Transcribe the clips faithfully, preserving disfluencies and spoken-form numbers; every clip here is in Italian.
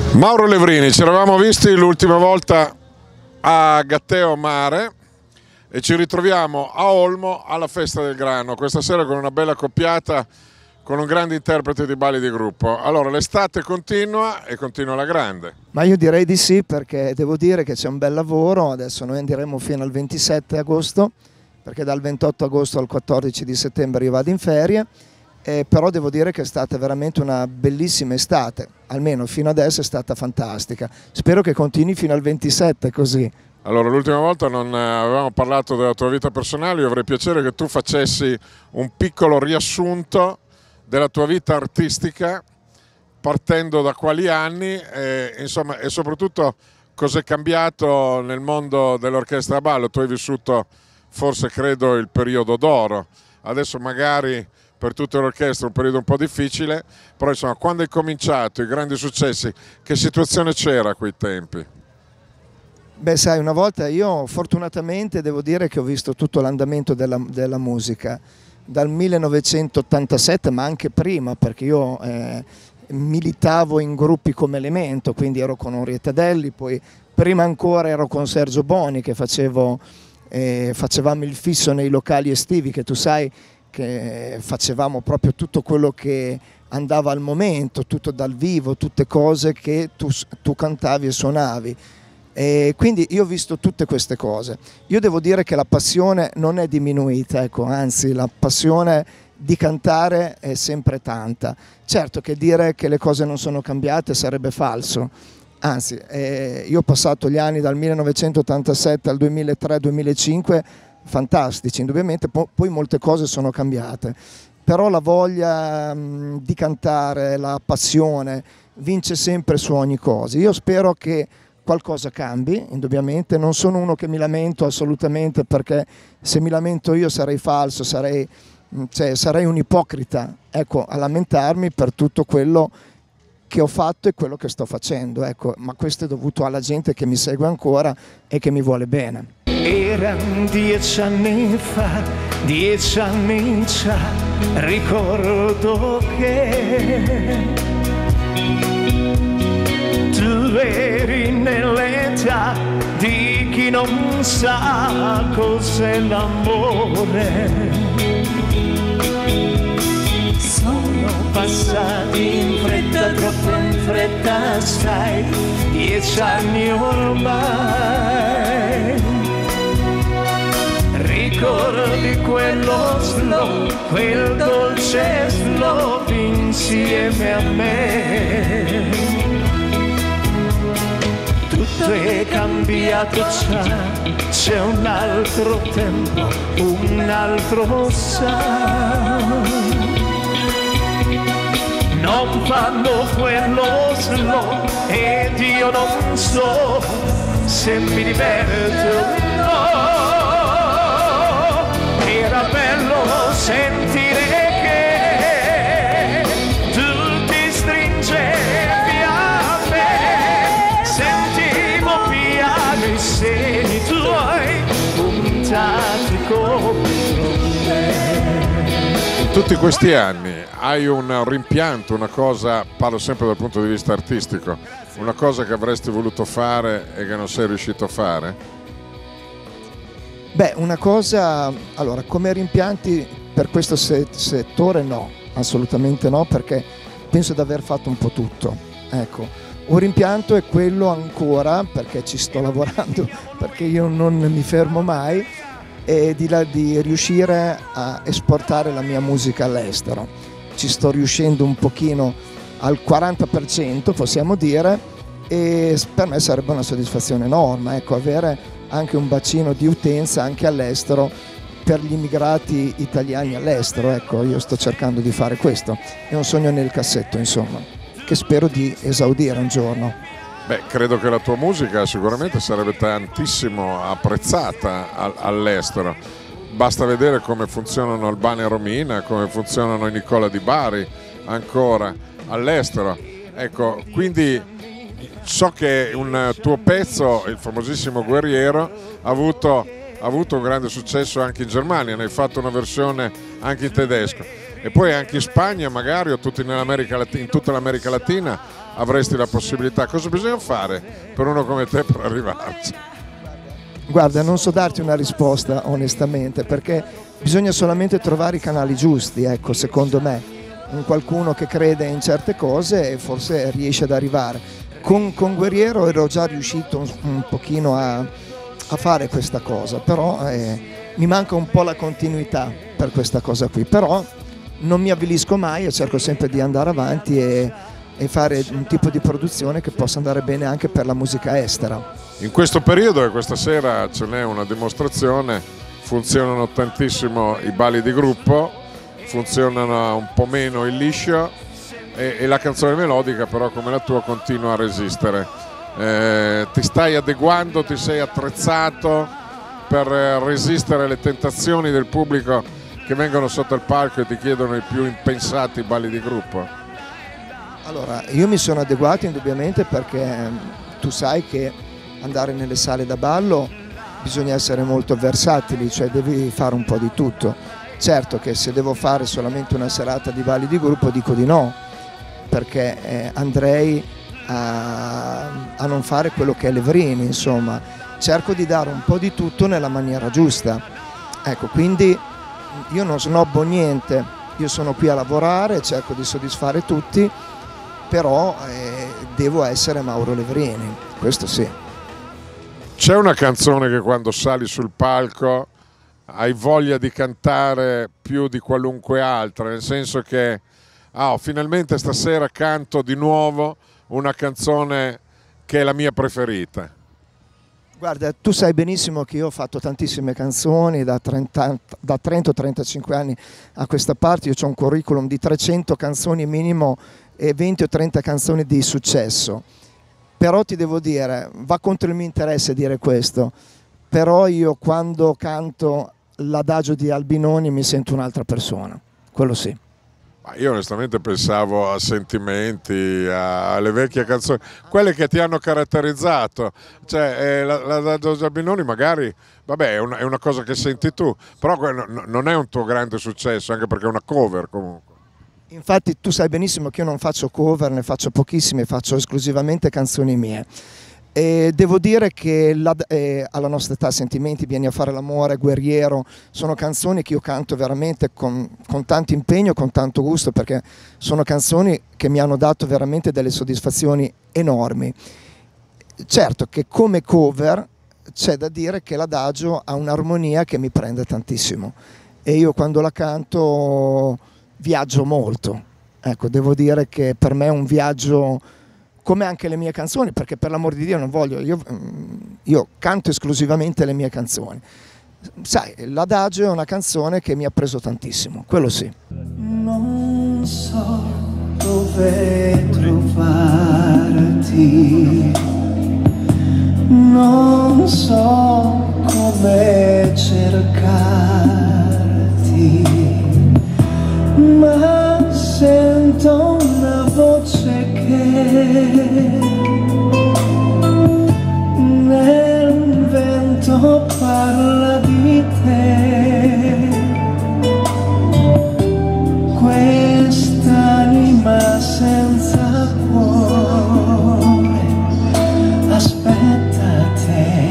Mauro Levrini, ci eravamo visti l'ultima volta a Gatteo Mare e ci ritroviamo a Olmo alla Festa del Grano, questa sera con una bella coppiata, con un grande interprete di balli di gruppo. Allora, l'estate continua e continua alla grande. Ma io direi di sì, perché devo dire che c'è un bel lavoro. Adesso noi andremo fino al ventisette agosto, perché dal ventotto agosto al quattordici di settembre io vado in ferie. Eh, però devo dire che è stata veramente una bellissima estate, almeno fino adesso è stata fantastica. Spero che continui fino al ventisette così. Allora, l'ultima volta non avevamo parlato della tua vita personale, io avrei piacere che tu facessi un piccolo riassunto della tua vita artistica, partendo da quali anni e, insomma, e soprattutto cos'è cambiato nel mondo dell'orchestra a ballo. Tu hai vissuto forse, credo, il periodo d'oro, adesso magari per tutte le orchestre un periodo un po' difficile, però insomma, quando hai cominciato, i grandi successi, che situazione c'era a quei tempi? Beh, sai, una volta io fortunatamente devo dire che ho visto tutto l'andamento della, della musica, dal millenovecentottantasette, ma anche prima, perché io eh, militavo in gruppi come Elemento, quindi ero con Orietta Delli, poi prima ancora ero con Sergio Boni, che facevo, eh, facevamo il fisso nei locali estivi, che tu sai che facevamo proprio tutto quello che andava al momento, tutto dal vivo, tutte cose che tu, tu cantavi e suonavi. E quindi io ho visto tutte queste cose. Io devo dire che la passione non è diminuita, ecco, anzi la passione di cantare è sempre tanta. Certo che dire che le cose non sono cambiate sarebbe falso, anzi eh, io ho passato gli anni dal millenovecentottantasette al duemilatré duemilacinque fantastici, indubbiamente, poi molte cose sono cambiate, però la voglia mh, di cantare, la passione vince sempre su ogni cosa. Io spero che qualcosa cambi, indubbiamente. Non sono uno che mi lamento assolutamente, perché se mi lamento io sarei falso, sarei, cioè, sarei un ipocrita, ecco, a lamentarmi per tutto quello che ho fatto e quello che sto facendo, ecco, ma questo è dovuto alla gente che mi segue ancora e che mi vuole bene. Erano dieci anni fa, dieci anni già, ricordo che tu eri nell'età di chi non sa cos'è l'amore. Sono passati in fretta, troppo in fretta, sai, dieci anni ormai. Ricordi quello slow, quel dolce slow insieme a me. Tutto è cambiato già, c'è un altro tempo, un altro sound. Non fanno quello slow ed io non so se mi diverto. Era bello sentire che tu ti stringevi a me, sentivo piano i seni tuoi puntati come me. In tutti questi anni hai un rimpianto, una cosa, parlo sempre dal punto di vista artistico, una cosa che avresti voluto fare e che non sei riuscito a fare? Beh, una cosa, allora, come rimpianti per questo se settore no, assolutamente no, perché penso di aver fatto un po' tutto. Ecco, un rimpianto è quello ancora, perché ci sto lavorando, perché io non mi fermo mai, è di, la, di riuscire a esportare la mia musica all'estero. Ci sto riuscendo un pochino al quaranta per cento, possiamo dire, e per me sarebbe una soddisfazione enorme, ecco, avere anche un bacino di utenza anche all'estero per gli immigrati italiani all'estero. Ecco, io sto cercando di fare questo, è un sogno nel cassetto, insomma, che spero di esaudire un giorno. Beh, credo che la tua musica sicuramente sarebbe tantissimo apprezzata all'estero. Basta vedere come funzionano Albano e Romina, come funzionano i Nicola di Bari ancora all'estero. Ecco, quindi so che un tuo pezzo, il famosissimo Guerriero, ha avuto, ha avuto un grande successo anche in Germania, ne hai fatto una versione anche in tedesco. e poi anche in Spagna magari o tutti nell'America Latina, in tutta l'America Latina avresti la possibilità. Cosa bisogna fare per uno come te per arrivarci? Guarda, non so darti una risposta onestamente, perché bisogna solamente trovare i canali giusti, ecco, secondo me. Un qualcuno che crede in certe cose e forse riesce ad arrivare. Con, con Guerriero ero già riuscito un, un pochino a, a fare questa cosa, però eh, mi manca un po' la continuità per questa cosa qui, però non mi avvilisco mai e cerco sempre di andare avanti e, e fare un tipo di produzione che possa andare bene anche per la musica estera. In questo periodo, e questa sera ce n'è una dimostrazione, funzionano tantissimo i balli di gruppo, funzionano un po' meno il liscio e, e la canzone melodica però come la tua continua a resistere. Eh, ti stai adeguando, ti sei attrezzato per resistere alle tentazioni del pubblico che vengono sotto il palco e ti chiedono i più impensati balli di gruppo? Allora, io mi sono adeguato indubbiamente perché tu sai che andare nelle sale da ballo bisogna essere molto versatili, cioè devi fare un po' di tutto. Certo che se devo fare solamente una serata di balli di gruppo dico di no, perché eh, andrei a, a non fare quello che è Levrini, insomma. Cerco di dare un po' di tutto nella maniera giusta. Ecco, quindi io non snobbo niente, io sono qui a lavorare, cerco di soddisfare tutti, però eh, devo essere Mauro Levrini, questo sì. C'è una canzone che quando sali sul palco hai voglia di cantare più di qualunque altra, nel senso che ah, finalmente stasera canto di nuovo una canzone che è la mia preferita? Guarda, tu sai benissimo che io ho fatto tantissime canzoni da trenta o trentacinque anni a questa parte, io ho un curriculum di trecento canzoni minimo e venti o trenta canzoni di successo. Però ti devo dire, va contro il mio interesse dire questo, però io quando canto l'adagio di Albinoni mi sento un'altra persona, quello sì. Io onestamente pensavo a Sentimenti, alle vecchie canzoni, quelle che ti hanno caratterizzato, cioè eh, l'adagio di Albinoni magari, vabbè, è una, è una cosa che senti tu, però non è un tuo grande successo, anche perché è una cover comunque. Infatti tu sai benissimo che io non faccio cover, ne faccio pochissime, faccio esclusivamente canzoni mie. E devo dire che la, eh, alla nostra età Sentimenti, Vieni a fare l'amore, Guerriero, sono canzoni che io canto veramente con, con tanto impegno, con tanto gusto, perché sono canzoni che mi hanno dato veramente delle soddisfazioni enormi. Certo che come cover c'è da dire che l'adagio ha un'armonia che mi prende tantissimo e io quando la canto viaggio molto, ecco, devo dire che per me è un viaggio come anche le mie canzoni, perché per l'amor di Dio non voglio, io, io canto esclusivamente le mie canzoni. Sai, l'adagio è una canzone che mi ha preso tantissimo, quello sì. Non so dove trovarti, non so come cercarti, ma sento una voce che nel vento parla di te. Quest'anima senza cuore aspetta te.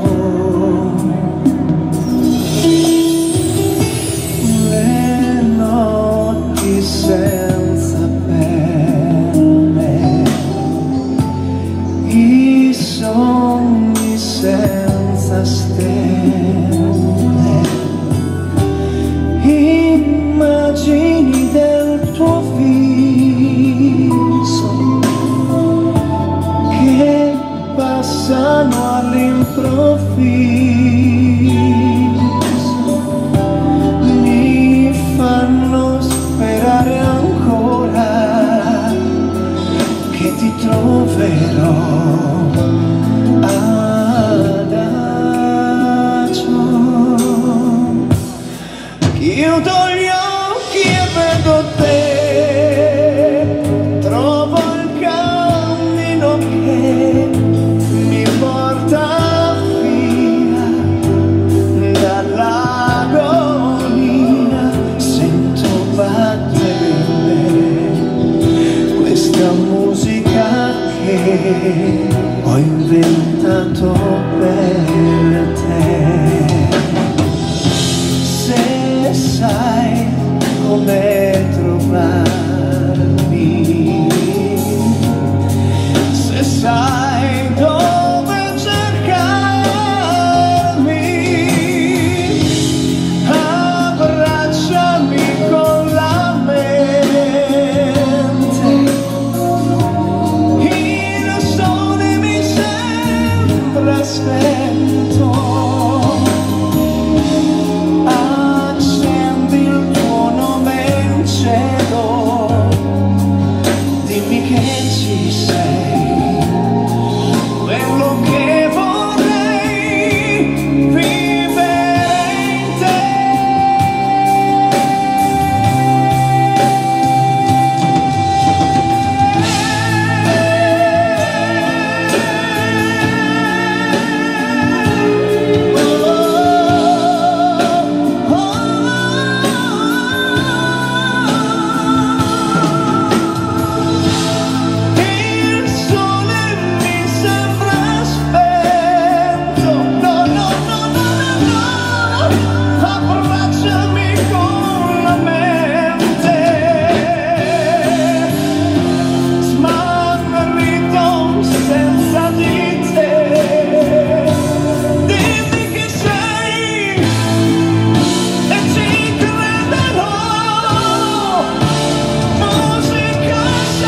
Le la musica che ho inventato per te. Se sai come trovarmi, se sai dove cercarmi, abbracciami con la mente. Il sole mi sembra spento, accendi il tuo nome in cielo, dimmi che ci sei, quello che vorrei vivere in te. Il sole mi sembra spento, no, no, no, no, no, no, abbracciami con la mente, smarrito senza di te, dimmi che sei e ci crederò, musica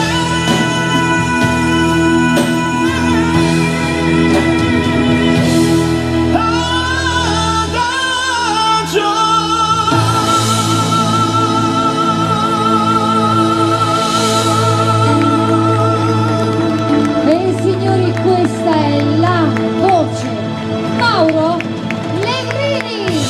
E signori, questa è la voce Mauro Levrini.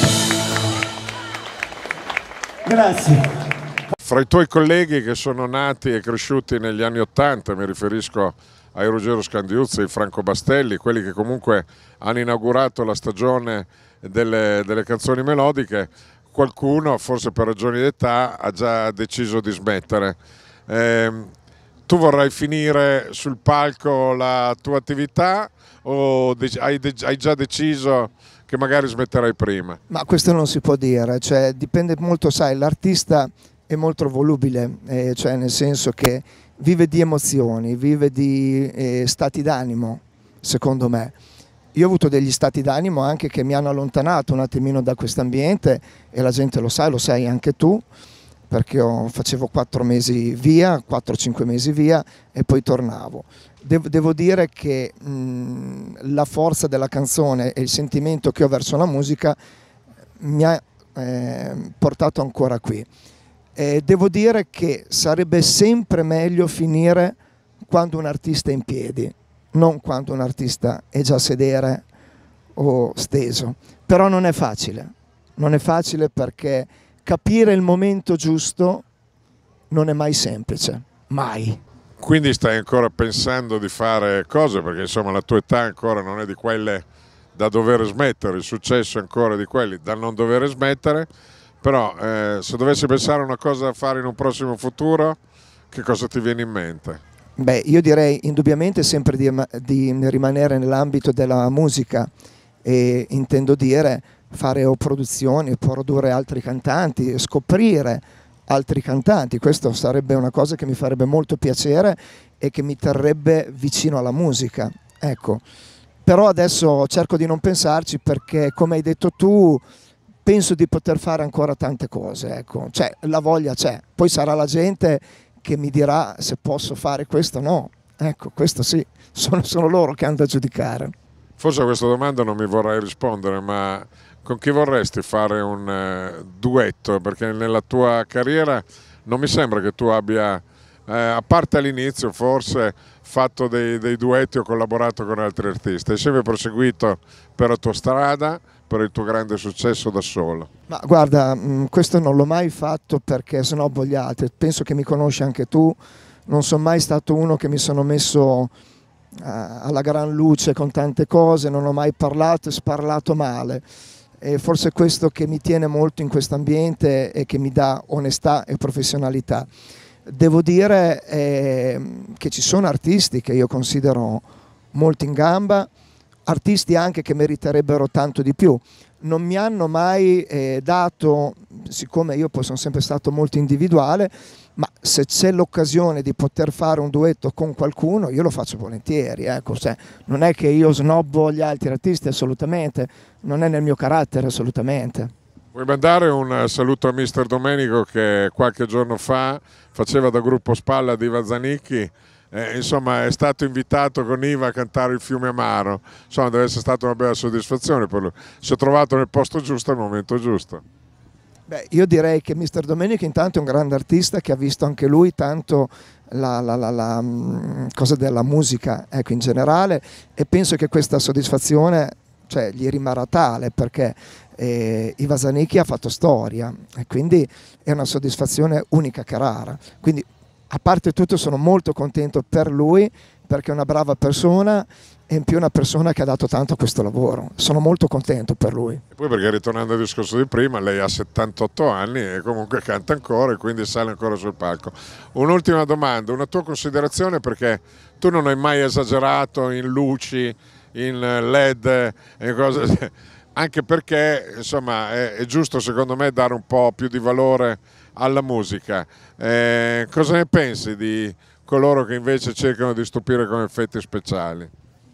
Grazie. Fra i tuoi colleghi che sono nati e cresciuti negli anni Ottanta, mi riferisco ai Ruggero Scandiuzzi, ai Franco Bastelli, quelli che comunque hanno inaugurato la stagione delle, delle canzoni melodiche, qualcuno, forse per ragioni d'età, ha già deciso di smettere. Ehm, tu vorrai finire sul palco la tua attività o de- hai, de- hai già deciso che magari smetterai prima? Ma questo non si può dire, cioè dipende molto, sai, l'artista è molto volubile, eh, cioè nel senso che vive di emozioni, vive di eh, stati d'animo, secondo me. Io ho avuto degli stati d'animo anche che mi hanno allontanato un attimino da quest'ambiente e la gente lo sa, lo sai anche tu, perché ho, facevo quattro mesi via, quattro cinque mesi via e poi tornavo. Devo, devo dire che mh, la forza della canzone e il sentimento che ho verso la musica mi ha eh, portato ancora qui. E devo dire che sarebbe sempre meglio finire quando un artista è in piedi, non quando un artista è già a sedere o steso. Però non è facile, non è facile perché capire il momento giusto non è mai semplice, mai. Quindi stai ancora pensando di fare cose, perché insomma la tua età ancora non è di quelle da dover smettere, il successo è ancora di quelli da non dover smettere, però eh, se dovessi pensare a una cosa da fare in un prossimo futuro, che cosa ti viene in mente? Beh, io direi indubbiamente sempre di, di rimanere nell'ambito della musica e intendo dire fare o produzioni, produrre altri cantanti, scoprire altri cantanti. Questo sarebbe una cosa che mi farebbe molto piacere e che mi terrebbe vicino alla musica, ecco. Però adesso cerco di non pensarci perché, come hai detto tu, penso di poter fare ancora tante cose, ecco. Cioè, la voglia c'è, poi sarà la gente che mi dirà se posso fare questo o no, ecco, questo sì, sono, sono loro che hanno da giudicare. Forse a questa domanda non mi vorrai rispondere, ma con chi vorresti fare un uh, duetto? Perché nella tua carriera non mi sembra che tu abbia, eh, a parte all'inizio forse, fatto dei, dei duetti o collaborato con altri artisti. Hai sempre proseguito per la tua strada, per il tuo grande successo da solo. Ma guarda, mh, questo non l'ho mai fatto perché snobbo gli altri, penso che mi conosci anche tu, non sono mai stato uno che mi sono messo alla gran luce con tante cose, non ho mai parlato e sparlato male, e forse è questo che mi tiene molto in questo ambiente e che mi dà onestà e professionalità. devo dire eh, che ci sono artisti che io considero molto in gamba, artisti anche che meriterebbero tanto di più. Non mi hanno mai eh, dato, siccome io poi sono sempre stato molto individuale, ma se c'è l'occasione di poter fare un duetto con qualcuno io lo faccio volentieri, ecco. Cioè, non è che io snobbo gli altri artisti, assolutamente, non è nel mio carattere, assolutamente. Vuoi mandare un saluto a mister Domenico che qualche giorno fa faceva da gruppo spalla di Iva Zanicchi, eh, insomma è stato invitato con Iva a cantare Il fiume amaro, insomma deve essere stata una bella soddisfazione per lui, si è trovato nel posto giusto al momento giusto. Beh, io direi che mister Domenico intanto è un grande artista che ha visto anche lui tanto la, la, la, la mh, cosa della musica, ecco, in generale, e penso che questa soddisfazione, cioè, gli rimarrà tale perché eh, Iva Zanicchi ha fatto storia e quindi è una soddisfazione unica che rara. Quindi, a parte tutto, sono molto contento per lui perché è una brava persona e in più una persona che ha dato tanto a questo lavoro. Sono molto contento per lui. E poi perché, ritornando al discorso di prima, lei ha settantotto anni e comunque canta ancora e quindi sale ancora sul palco. Un'ultima domanda, una tua considerazione, perché tu non hai mai esagerato in luci, in led e cose, anche perché insomma è, è giusto secondo me dare un po' più di valore alla musica. Eh, cosa ne pensi di coloro che invece cercano di stupire con effetti speciali?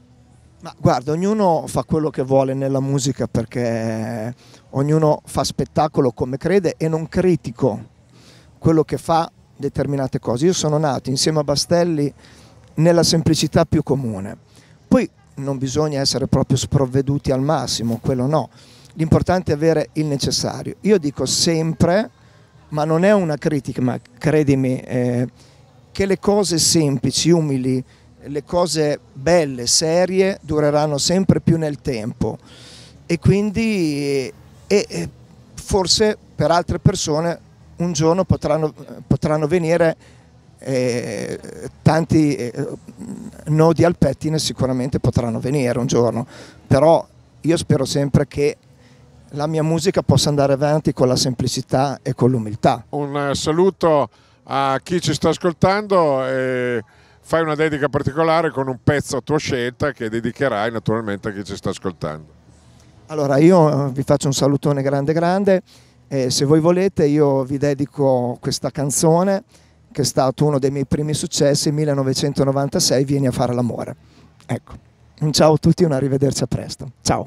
Ma guarda, ognuno fa quello che vuole nella musica perché ognuno fa spettacolo come crede e non critico quello che fa determinate cose. Io sono nato insieme a Bastelli nella semplicità più comune. Poi non bisogna essere proprio sprovveduti al massimo, quello no. L'importante è avere il necessario. Io dico sempre, ma non è una critica, ma credimi, eh, che le cose semplici, umili, le cose belle, serie, dureranno sempre più nel tempo e quindi e, e forse per altre persone un giorno potranno, potranno venire eh, tanti eh, nodi al pettine, sicuramente potranno venire un giorno, però io spero sempre che la mia musica possa andare avanti con la semplicità e con l'umiltà. Un saluto a chi ci sta ascoltando e fai una dedica particolare con un pezzo a tua scelta che dedicherai naturalmente a chi ci sta ascoltando. Allora io vi faccio un salutone grande grande e se voi volete io vi dedico questa canzone che è stato uno dei miei primi successi, millenovecentonovantasei, Vieni a fare l'amore. Ecco, un ciao a tutti e un arrivederci a presto. Ciao.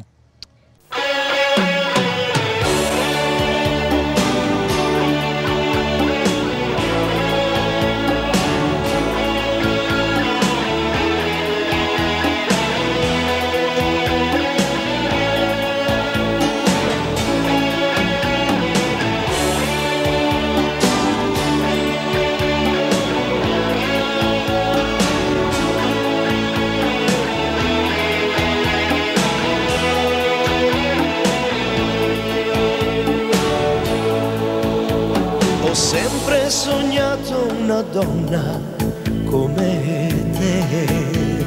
Ho sempre sognato una donna come te,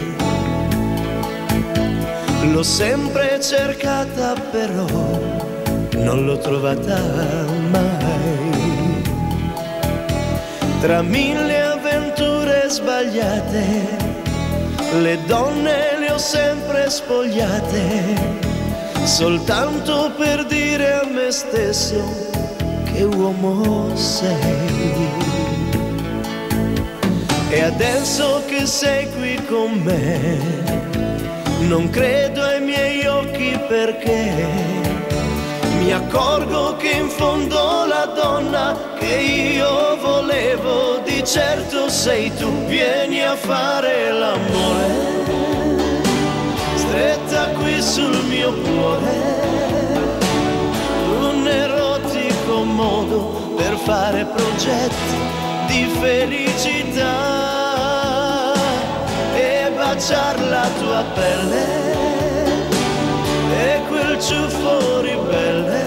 l'ho sempre cercata però non l'ho trovata mai. Tra mille avventure sbagliate, le donne le ho sempre spogliate, soltanto per dire a me stesso che uomo sei. E adesso che sei qui con me, non credo ai miei occhi perché mi accorgo che in fondo la donna che io volevo di certo sei tu. Vieni a fare l'amore, stretta qui sul mio cuore, modo per fare progetti di felicità e baciar la tua pelle e quel ciuffo ribelle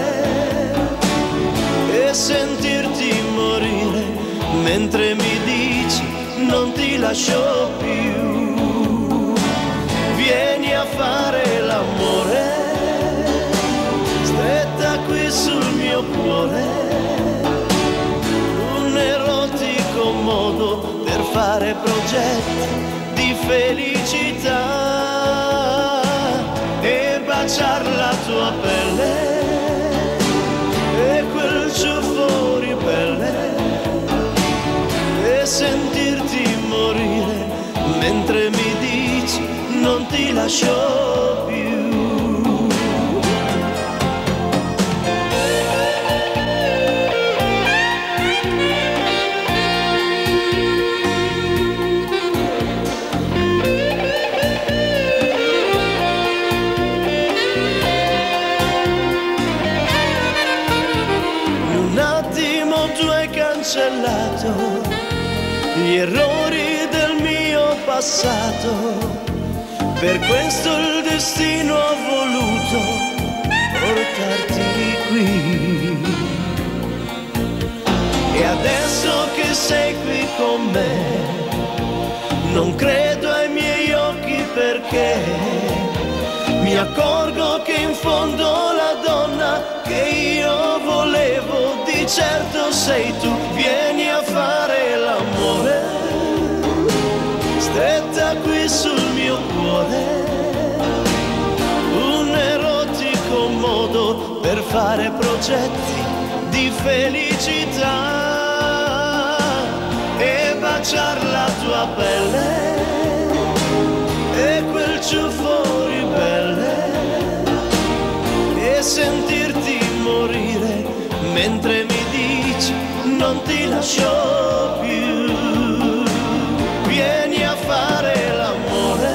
e sentirti morire mentre mi dici non ti lascio più. Vieni a fare l'amore, stretta qui sul mio cuore, un erotico modo per fare progetti di felicità e baciar la tua pelle e quel ciuffo ribelle e sentirti morire mentre mi dici non ti lascio più. Gli errori del mio passato, per questo il destino ha voluto portarti qui. E adesso che sei qui con me, non credo ai miei occhi perché mi accorgo che in fondo la donna che io volevo di certo sei tu. Vieni a fare l'amore, stretta qui sul mio cuore, un erotico modo per fare progetti di felicità e baciar la tua pelle e quel ciuffo ribelle e sentirti morire mentre mi dici non ti lascio più. Vieni a fare l'amore,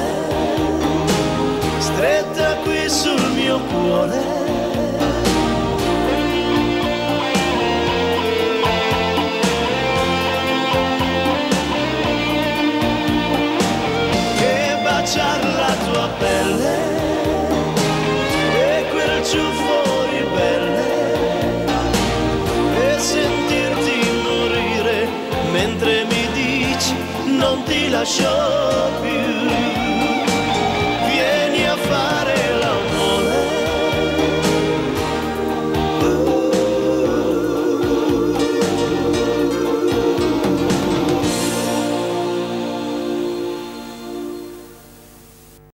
stretta qui sul mio cuore, e baciar la tua pelle e quel ciuffo ribelle e sentirti morire mentre mi dici non ti lascio più.